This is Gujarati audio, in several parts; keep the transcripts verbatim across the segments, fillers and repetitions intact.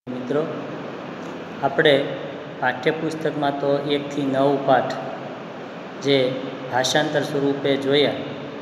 મિત્રો, આપણે પાઠ્યપુસ્તકમાં તો એકથી નવ પાઠ જે ભાષાંતર સ્વરૂપે જોયા,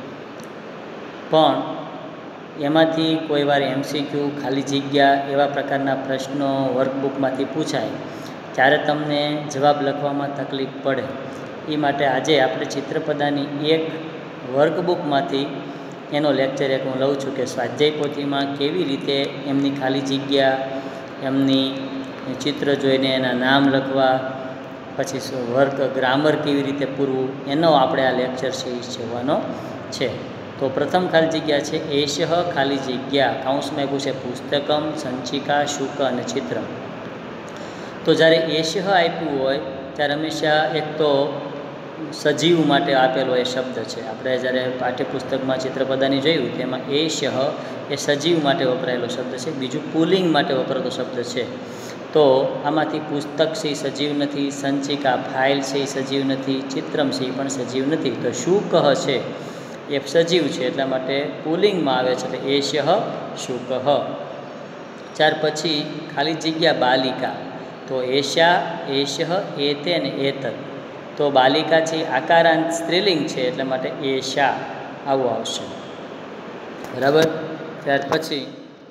પણ એમાંથી કોઈ વાર એમસીક્યુ, ખાલી જગ્યા એવા પ્રકારના પ્રશ્નો વર્કબુકમાંથી પૂછાય ત્યારે તમને જવાબ લખવામાં તકલીફ પડે. એ માટે આજે આપણે ચિત્રપદાની એક વર્કબુકમાંથી એનો લેક્ચર એક હું લઉં છું કે સ્વાધ્યાય પોથીમાં કેવી રીતે એમની ખાલી જગ્યા, એમની ચિત્ર જોઈને એના નામ લખવા, પછી વર્ક ગ્રામર કેવી રીતે પૂરવું, એનો આપણે આ લેક્ચર છે એ જોવાનો છે. તો પ્રથમ ખાલી જગ્યા છે એશઃ ખાલી જગ્યા, કાઉન્સમાં આપ્યું છે પુસ્તકમ, સંચિકા, શુક અને ચિત્રમ. તો જ્યારે એશઃ આપ્યું હોય ત્યારે હંમેશા એક તો સજીવ માટે આપેલો એ શબ્દ છે. આપણે જ્યારે પાઠ્યપુસ્તકમાં ચિત્રપદાની જોયું તેમાં એશઃ એ સજીવ માટે વપરાયેલો શબ્દ છે, બીજું પુલિંગ માટે વપરાતો શબ્દ છે. તો આમાંથી પુસ્તક છે એ સજીવ નથી, સંચિકા ફાઇલ છે એ સજીવ નથી, ચિત્રમ છે એ પણ સજીવ નથી. તો શુક છે એ સજીવ છે, એટલા માટે પુલિંગમાં આવે છે, એટલે એશઃ શુક. ત્યાર પછી ખાલી જગ્યા બાલિકા, તો એશા, એશઃ, એતે અને એતત. તો બાલિકા છે આકારાંત સ્ત્રીલિંગ છે, એટલા માટે એશા આવું આવશે. બરાબર. ત્યાર પછી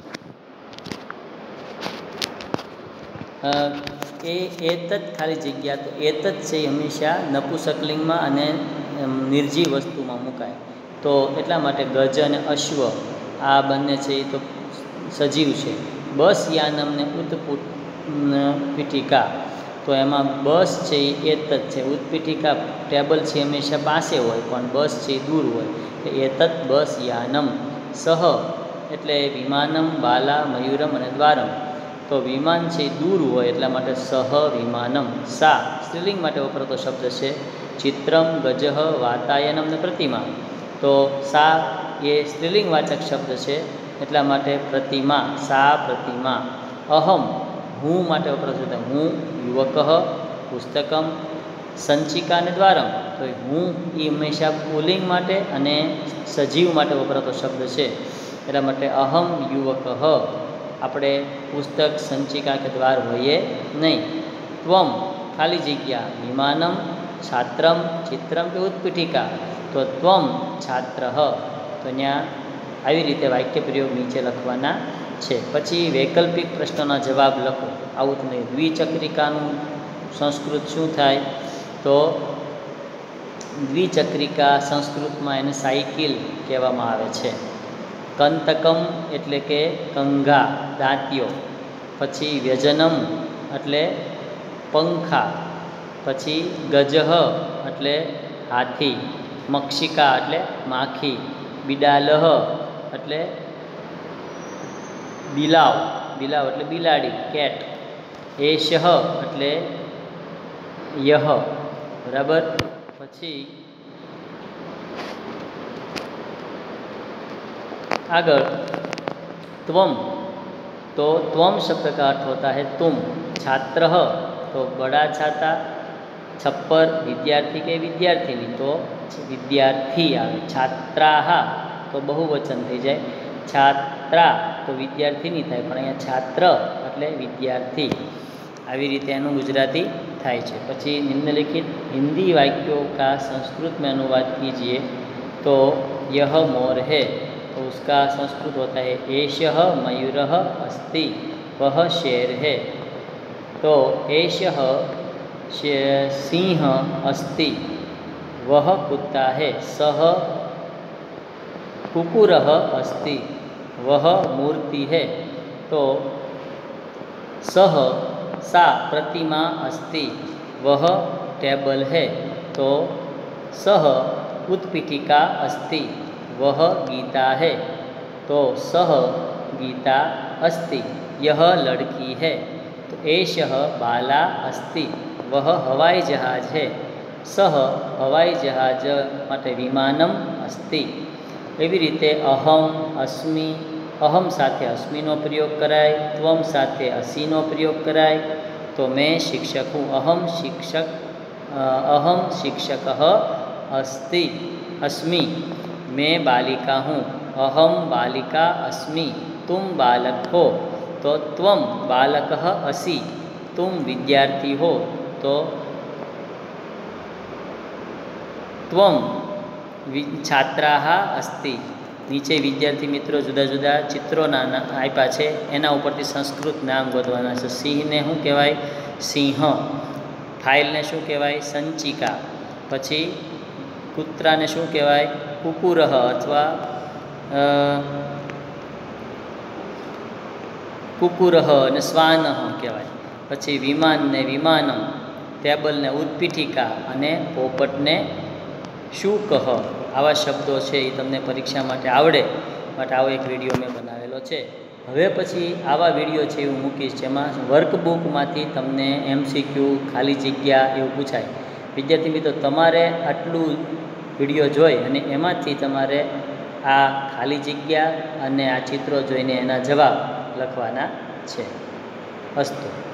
એ એતત ખાલી જગ્યા, તો એતત છે એ હંમેશા નપુંસકલિંગમાં અને નિર્જીવ વસ્તુમાં મુકાય. તો એટલા માટે ગજ અને અશ્વ આ બંને છે એ તો સજીવ છે. બસ યાનમ ને ઉત્પુટ પીઠિકા, તો એમાં બસ છે એ એતત છે. ઉત્પીઠિકા ટેબલ છે હંમેશા પાસે હોય, પણ બસ છે એ દૂર હોય, એટલે એતત બસ યાનમ. સહ એટલે વિમાનમ, બાલા, મયુરમ અને દ્વારમ. તો વિમાન છે એ દૂર હોય એટલા માટે સહ વિમાનમ. સા સ્ત્રીલિંગ માટે વપરાતો શબ્દ છે. ચિત્રમ, ગજઃ, વાતાયનમ ને પ્રતિમા. તો સા એ સ્ત્રીલિંગ વાચક શબ્દ છે, એટલા માટે પ્રતિમા, સા પ્રતિમા. અહમ હું માટે વપરાતો શબ્દ, હું, યુવક, પુસ્તકમ, સંચિકા અને દ્વારમ. તો હું એ હંમેશા પુલિંગ માટે અને સજીવ માટે વપરાતો શબ્દ છે, એટલા માટે અહમ યુવક. આપણે પુસ્તક, સંચિકા કે દ્વાર હોઈએ નહીં. ત્વમ ખાલી જગ્યા વિમાનમ, છાત્રમ, ચિત્રમ કે ઉત્પીઠિકા. તો ત્વમ છાત્ર. તો ત્યાં આવી રીતે વાક્ય પ્રયોગ નીચે લખવાના છે. પછી વૈકલ્પિક પ્રશ્નોના જવાબ લખો. આવું તમે દ્વિચક્રિકાનું સંસ્કૃત શું થાય? તો દ્વિચક્રિકા સંસ્કૃતમાં એને સાયકલ કહેવામાં આવે છે. કંતકમ એટલે કે કંઘા, દાંતિયો. પછી વ્યજનમ એટલે પંખા. પછી ગજઃ એટલે હાથી. મક્ષિકા એટલે માખી. બિડાલહ એટલે બિલાવ, બિલાવ એટલે બિલાડી, કેટ. એશઃ એટલે યહ. बराबर. પછી आगर त्वम, तो त्वम शब्द का अर्थ होता है तुम. छात्र तो बड़ा छाता. छप्पर विद्यार्थी के विद्यार्थिनी, तो विद्यार्थी आवे. छात्रा तो बहुवचन थी जाए. छात्रा तो विद्यार्थिनी थाय, पण अहींया छात्र एटले विद्यार्थी. આવી રીતે એનું ગુજરાતી થાય છે. પછી નિમ્નલિખિત हिंदी वाक्यों का संस्कृत में अनुवाद कीजिए. तो यह मोर है, तो उसका संस्कृत होता है एषः मयूरः अस्ति, वह शेर है. तो एषः सिंह अस्ति, वह कुत्ता है. सः कुकुरः अस्ति, वह मूर्ति है. तो सः सा प्रतिमा अस्ति, वह टेबल है. तो सः उत्पीठिका अस्ति, वह गीता है. तो सः गीता अस्ति, यह लड़की है. तो एषः बाला अस्ति, वह हवाई जहाज है. सः हवाई जहाज माटे विमानम अस्ति. एवी रीते अहम, अस्मि, अहम साथे अस्मिनो प्रयोग कराय, त्वम साथे असीनो प्रयोग कराय. तो मैं शिक्षक हूँ. अहम शिक्षक, अहम शिक्षकः अस्ति, अस्मि. मैं बालिका हूँ. अहम बालिका अस्मि, तुम बालक हो. તો ત્વમ બાલકઃ અસી, તુમ વિદ્યાર્થી હો તો ત્વમ છાત્રાહ અસ્તિ. નીચે વિદ્યાર્થી મિત્રો જુદા જુદા ચિત્રોના આપ્યા છે, એના ઉપરથી સંસ્કૃત નામ ગોતવાના છે. સિંહને શું કહેવાય? સિંહ. ફાઇલને શું કહેવાય? સંચિકા. પછી કૂતરાને શું કહેવાય? કુકુરહ અથવા કુકુરહ અને શ્વાનહ કહેવાય. પછી વિમાનને વિમાનમ, ટેબલને ઉત્પીઠિકા અને પોપટને શુકહ. આવા શબ્દો છે એ તમને પરીક્ષા માટે આવડે માટે આવો એક વિડીયો મેં બનાવેલો છે. હવે પછી આવા વિડીયો છે એવું મૂકીશ જેમાં વર્કબુકમાંથી તમને એમસીક્યુ, ખાલી જગ્યા એવું પૂછાય. વિદ્યાર્થી મિત્રો, તમારે આટલું વિડીયો જોઈ અને એમાંથી તમારે આ ખાલી જગ્યા અને આ ચિત્રો જોઈને એના જવાબ લખવાના છે. અસ્તુ.